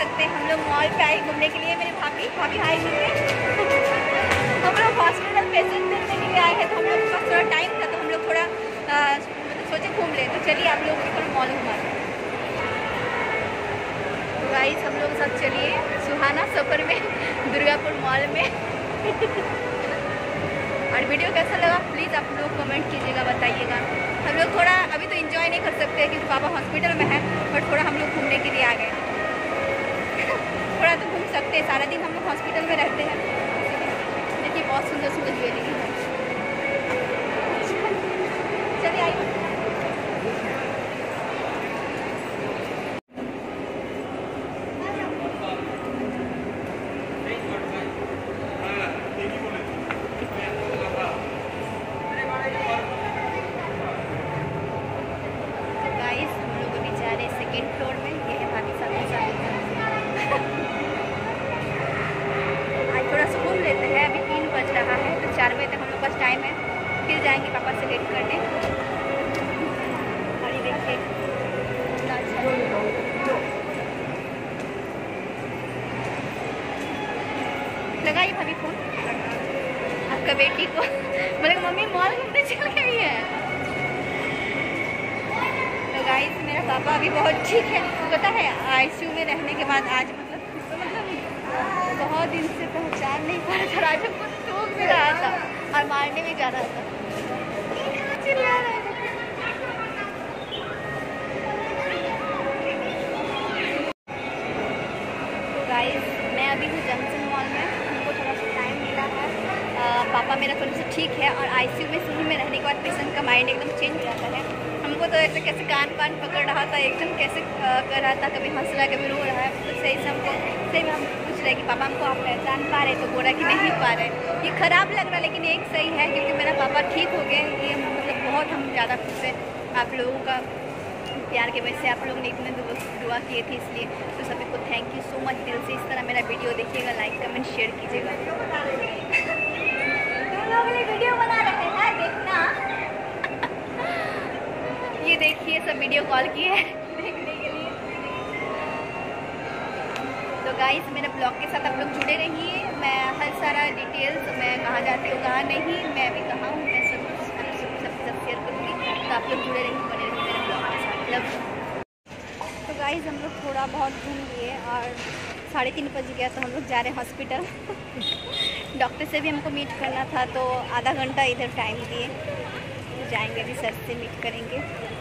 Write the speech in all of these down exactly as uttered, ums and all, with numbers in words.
सकते हैं हम लोग मॉल पे आए घूमने के लिए। मेरे भाभी भाभी हाई मिलते हम लोग हॉस्पिटल पेशेंट देखने के लिए आए हैं, तो हम लोग के पास थोड़ा टाइम था, तो हम लोग थोड़ा मतलब सोचे घूम ले। तो चलिए आप लोग थोड़ा मॉल घुमाते हैं। तो गाइस हम लोग सब चलिए सुहाना सफ़र में दुर्गापुर मॉल में और वीडियो कैसा लगा प्लीज़ आप लोग कमेंट कीजिएगा, बताइएगा। हम लोग थोड़ा अभी तो एंजॉय नहीं कर सकते क्योंकि पापा हॉस्पिटल में है, और थोड़ा हम लोग घूमने के लिए आ गए थोड़ा तो घूम सकते हैं, सारा दिन हम लोग हॉस्पिटल में रहते हैं। देखिए बहुत सुंदर सुंदर ज्वेलरी है। चलिए आइए। सेकेंड फ्लोर में ये है भाभी साथ में साथ आज थोड़ा सा घूम लेते हैं। अभी तीन बज रहा है, तो चार बजे तक हम लोग पास टाइम है, फिर जाएंगे पापा से वेट करने। और ये देखिए लगाइए भाभी फोन आपका बेटी को बोले मम्मी मॉल घूमने चल गई है। गाइस मेरा पापा अभी बहुत ठीक है, पता है आईसीयू में रहने के बाद आज मतलब तो मतलब बहुत दिन से पहचान नहीं पा रहा था, राजा को टोक भी रहा था और मारने भी जा रहा था, चिल्ला रहा था। तो गाइस मैं अभी हूँ जंक्शन मॉल में, हमको थोड़ा सा टाइम मिला है। आ, पापा मेरा थोड़ा सा ठीक है, और आईसीयू में सही में रहने के बाद पेशेंट का माइंड एकदम चेंज हो जाता है। हमको तो ऐसे कैसे कान पान पकड़ रहा था, एकदम कैसे कर रहा था, कभी हंस रहा है कभी रो रहा है। तो सही से हमको सही में हम पूछ रहे कि पापा हमको आप पहचान पा रहे, तो बोला कि नहीं पा रहे। ये ख़राब लग रहा है लेकिन एक सही है क्योंकि मेरा पापा ठीक हो गए। ये मतलब बहुत हम ज़्यादा खुश हैं आप लोगों का प्यार के वजह से, आप लोग ने इतने दुआ किए थे, इसलिए तो सभी को थैंक यू सो मच दिल से। इस तरह मेरा वीडियो देखिएगा, लाइक कमेंट शेयर कीजिएगा। लोग वीडियो बना रहे हैं देखना ये देखिए सब वीडियो कॉल किए देखने के लिए। तो गाइस मेरे ब्लॉग के साथ आप लोग जुड़े रहिए। मैं हर सारा डिटेल्स मैं कहाँ जाती हूँ कहाँ नहीं, मैं अभी कहाँ हूँ, मैं सब सब सब सब शेयर करूँगी। तो आप लोग जुड़े रहिए, बने रहिए मेरे ब्लॉग के साथ। लव। तो गाइस हम लोग थोड़ा बहुत घूम लिए और साढ़े तीन बज गया, तो हम लोग जा रहे हैं हॉस्पिटल डॉक्टर से भी हमको मीट करना था, तो आधा घंटा इधर टाइम दिए, तो जाएंगे अभी सर से मीट करेंगे।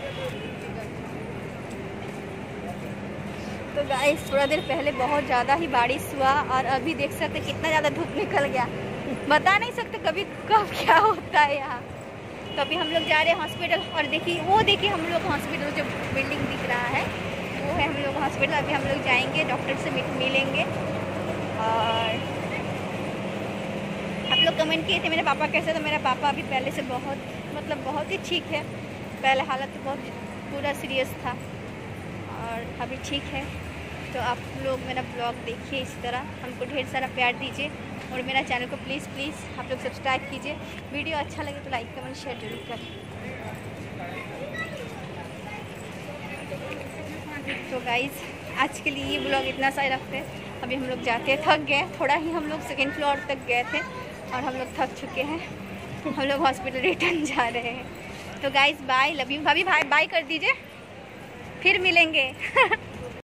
तो गाइस थोड़ा देर पहले बहुत ज़्यादा ही बारिश हुआ, और अभी देख सकते कितना ज़्यादा धूप निकल गया, बता नहीं सकते कभी कब क्या होता है यहाँ। तो अभी हम लोग जा रहे हैं हॉस्पिटल, और देखिए वो देखिए हम लोग हॉस्पिटल जो बिल्डिंग दिख रहा है वो है हम लोग हॉस्पिटल। अभी हम लोग जाएंगे डॉक्टर से मिलेंगे। और आप लोग कमेंट किए थे मेरे पापा कैसे, तो मेरा पापा अभी पहले से बहुत मतलब बहुत ही ठीक है। पहले हालत तो बहुत पूरा सीरियस था और अभी ठीक है। तो आप लोग मेरा ब्लॉग देखिए, इस तरह हमको ढेर सारा प्यार दीजिए, और मेरा चैनल को प्लीज़ प्लीज़ आप लोग सब्सक्राइब कीजिए। वीडियो अच्छा लगे तो लाइक कमेंट शेयर जरूर करें। तो गाइज़ आज के लिए ये ब्लॉग इतना सा रखते हैं। अभी हम लोग जाते हैं, थक गए थोड़ा ही, हम लोग सेकेंड फ्लोर तक गए थे और हम लोग थक चुके हैं। हम लोग हॉस्पिटल रिटर्न जा रहे हैं। तो गाइज़ बाय, लव यू। भाभी भाई बाय कर दीजिए, फिर मिलेंगे।